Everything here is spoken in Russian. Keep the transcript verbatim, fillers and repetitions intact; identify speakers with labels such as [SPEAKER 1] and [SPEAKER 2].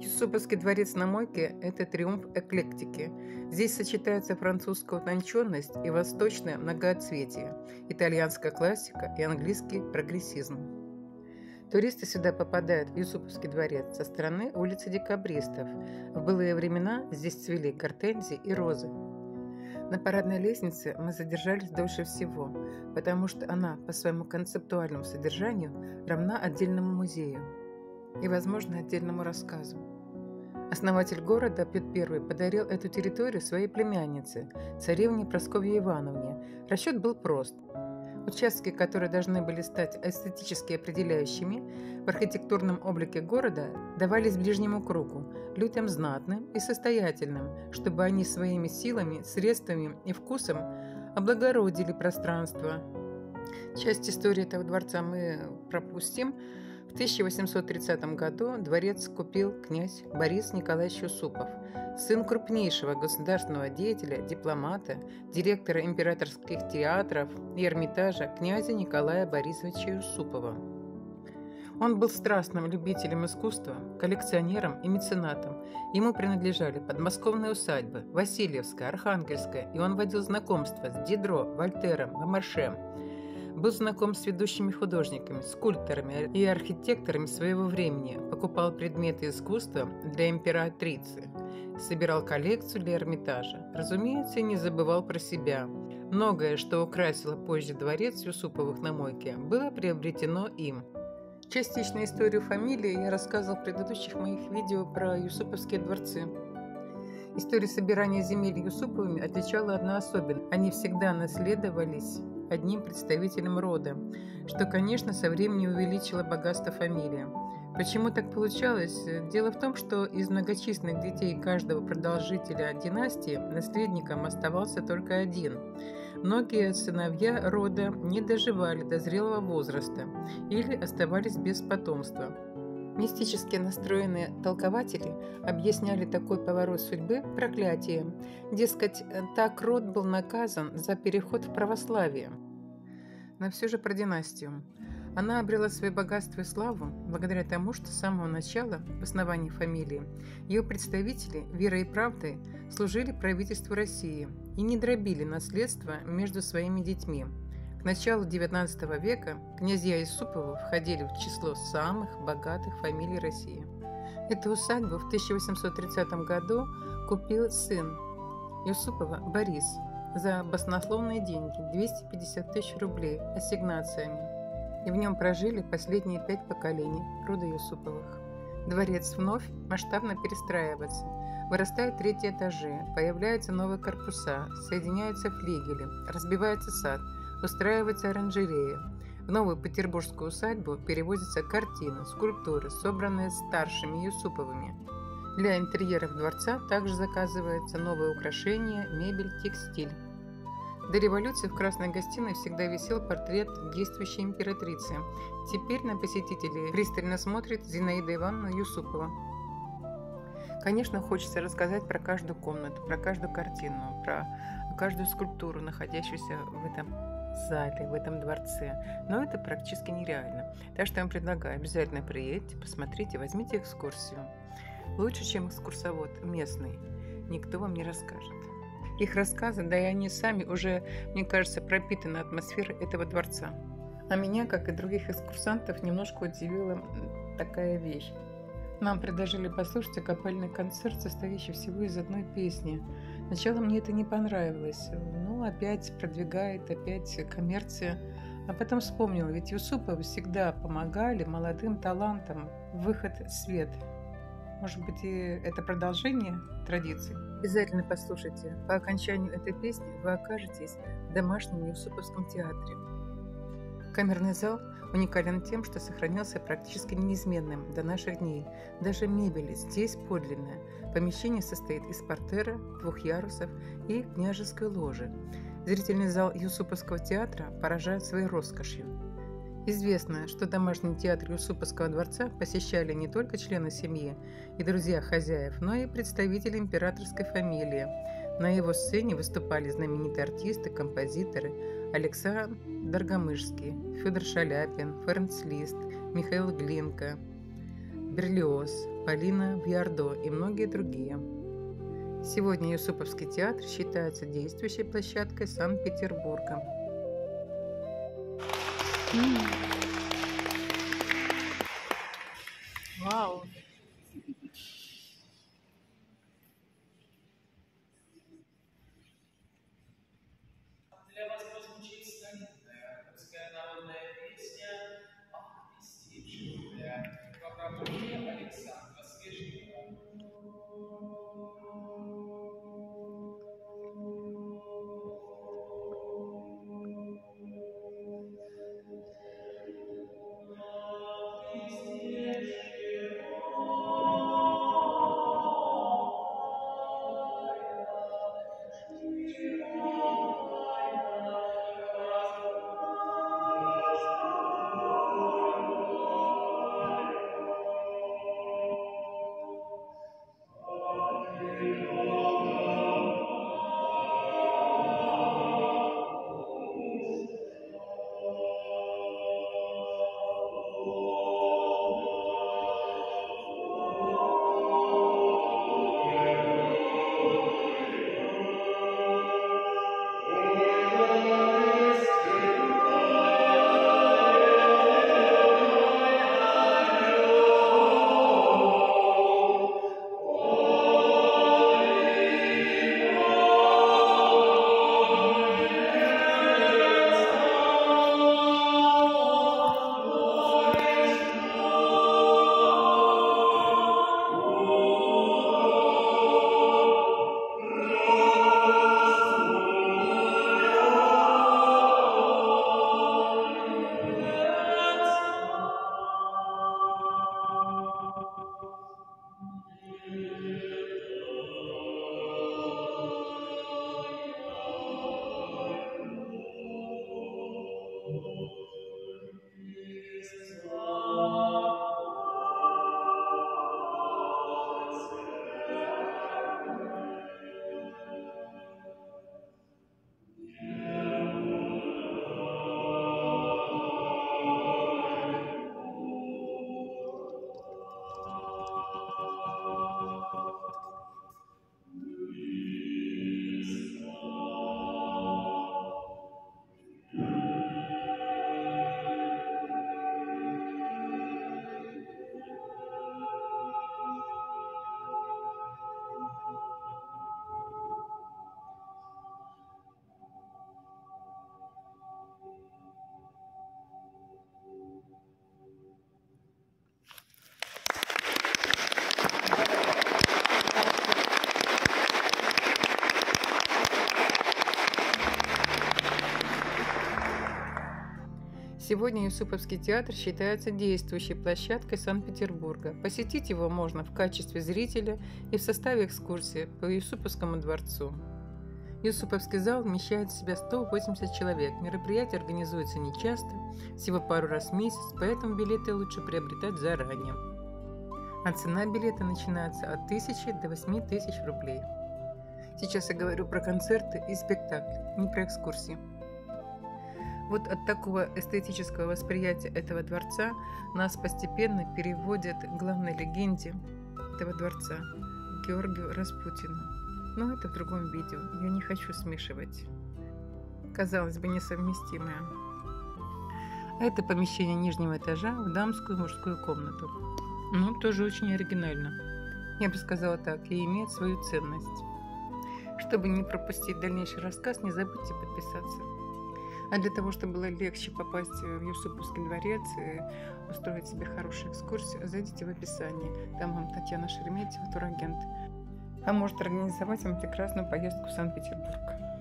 [SPEAKER 1] Юсуповский дворец на Мойке – это триумф эклектики. Здесь сочетаются французская утонченность и восточное многоцветие, итальянская классика и английский прогрессизм. Туристы сюда попадают в Юсуповский дворец со стороны улицы Декабристов. В былые времена здесь цвели гортензии и розы. На парадной лестнице мы задержались дольше всего, потому что она по своему концептуальному содержанию равна отдельному музею и, возможно, отдельному рассказу. Основатель города Петр Первый подарил эту территорию своей племяннице, царевне Прасковье Ивановне. Расчет был прост. Участки, которые должны были стать эстетически определяющими в архитектурном облике города, давались ближнему кругу, людям знатным и состоятельным, чтобы они своими силами, средствами и вкусом облагородили пространство. Часть истории этого дворца мы пропустим. В тысяча восемьсот тридцатом году дворец купил князь Борис Николаевич Юсупов, сын крупнейшего государственного деятеля, дипломата, директора императорских театров и Эрмитажа князя Николая Борисовича Юсупова. Он был страстным любителем искусства, коллекционером и меценатом. Ему принадлежали подмосковные усадьбы, Васильевская, Архангельская, и он водил знакомства с Дидро, Вольтером, Ламарше. Был знаком с ведущими художниками, скульпторами и архитекторами своего времени, покупал предметы искусства для императрицы, собирал коллекцию для Эрмитажа. Разумеется, не забывал про себя. Многое, что украсило позже дворец Юсуповых на Мойке, было приобретено им. Частично историю фамилии я рассказывал в предыдущих моих видео про Юсуповские дворцы. История собирания земель Юсуповыми отличала одна особенность. Они всегда наследовались одним представителем рода, что, конечно, со временем увеличило богатство фамилии. Почему так получалось? Дело в том, что из многочисленных детей каждого продолжителя династии наследником оставался только один. Многие сыновья рода не доживали до зрелого возраста или оставались без потомства. Мистически настроенные толкователи объясняли такой поворот судьбы проклятием. Дескать, так род был наказан за переход в православие. Но все же про династию. Она обрела свое богатство и славу благодаря тому, что с самого начала, в основании фамилии, ее представители верой и правдой служили правительству России и не дробили наследство между своими детьми. К началу девятнадцатого века князья Юсуповы входили в число самых богатых фамилий России. Эту усадьбу в тысяча восемьсот тридцатом году купил сын Юсупова Борис за баснословные деньги – двести пятьдесят тысяч рублей ассигнациями. И в нем прожили последние пять поколений рода Юсуповых. Дворец вновь масштабно перестраивается. Вырастают третьи этажи, появляются новые корпуса, соединяются флигели, разбивается сад, устраивается оранжерея. В новую петербургскую усадьбу перевозятся картины, скульптуры, собранные старшими Юсуповыми. Для интерьеров дворца также заказываются новые украшения, мебель, текстиль. До революции в Красной гостиной всегда висел портрет действующей императрицы. Теперь на посетителей пристально смотрит Зинаида Ивановна Юсупова. Конечно, хочется рассказать про каждую комнату, про каждую картину, про каждую скульптуру, находящуюся в этом зале, в этом дворце. Но это практически нереально. Так что я вам предлагаю, обязательно приедьте, посмотрите, возьмите экскурсию. Лучше, чем экскурсовод местный, никто вам не расскажет. Их рассказы, да и они сами уже, мне кажется, пропитаны атмосферой этого дворца. А меня, как и других экскурсантов, немножко удивила такая вещь. Нам предложили послушать акапельный концерт, состоящий всего из одной песни. Сначала мне это не понравилось. Ну, опять продвигает, опять коммерция. А потом вспомнила, ведь Юсуповы всегда помогали молодым талантам в выход в свет. Может быть, и это продолжение традиций? Обязательно послушайте. По окончанию этой песни вы окажетесь в домашнем Юсуповском театре. Камерный зал уникален тем, что сохранился практически неизменным до наших дней. Даже мебель здесь подлинная. Помещение состоит из портера, двух ярусов и княжеской ложи. Зрительный зал Юсуповского театра поражает своей роскошью. Известно, что домашний театр Юсуповского дворца посещали не только члены семьи и друзья хозяев, но и представители императорской фамилии. На его сцене выступали знаменитые артисты, композиторы Александр Доргомышский, Федор Шаляпин, Ференц Лист, Михаил Глинка. Берлиоз, Полина Виардо и многие другие. Сегодня Юсуповский театр считается действующей площадкой Санкт-Петербурга.
[SPEAKER 2] Вау!
[SPEAKER 3] Для вас прозвучит старинная русская народная песня «Ах, местечко» в обработке Александра Свежнева.
[SPEAKER 1] Сегодня Юсуповский театр считается действующей площадкой Санкт-Петербурга. Посетить его можно в качестве зрителя и в составе экскурсии по Юсуповскому дворцу. Юсуповский зал вмещает в себя сто восемьдесят человек. Мероприятие организуется нечасто, всего пару раз в месяц, поэтому билеты лучше приобретать заранее. А цена билета начинается от тысячи до восьми тысяч рублей. Сейчас я говорю про концерты и спектакли, не про экскурсии. Вот от такого эстетического восприятия этого дворца нас постепенно переводят к главной легенде этого дворца – Георгию Распутину. Но это в другом видео, я не хочу смешивать. Казалось бы, несовместимое. А это помещение нижнего этажа в дамскую и мужскую комнату. Ну, тоже очень оригинально. Я бы сказала так, и имеет свою ценность. Чтобы не пропустить дальнейший рассказ, не забудьте подписаться. А для того, чтобы было легче попасть в Юсуповский дворец и устроить себе хорошую экскурсию, зайдите в описание. Там вам Татьяна Шереметьева, турагент, поможет организовать вам прекрасную поездку в Санкт-Петербург.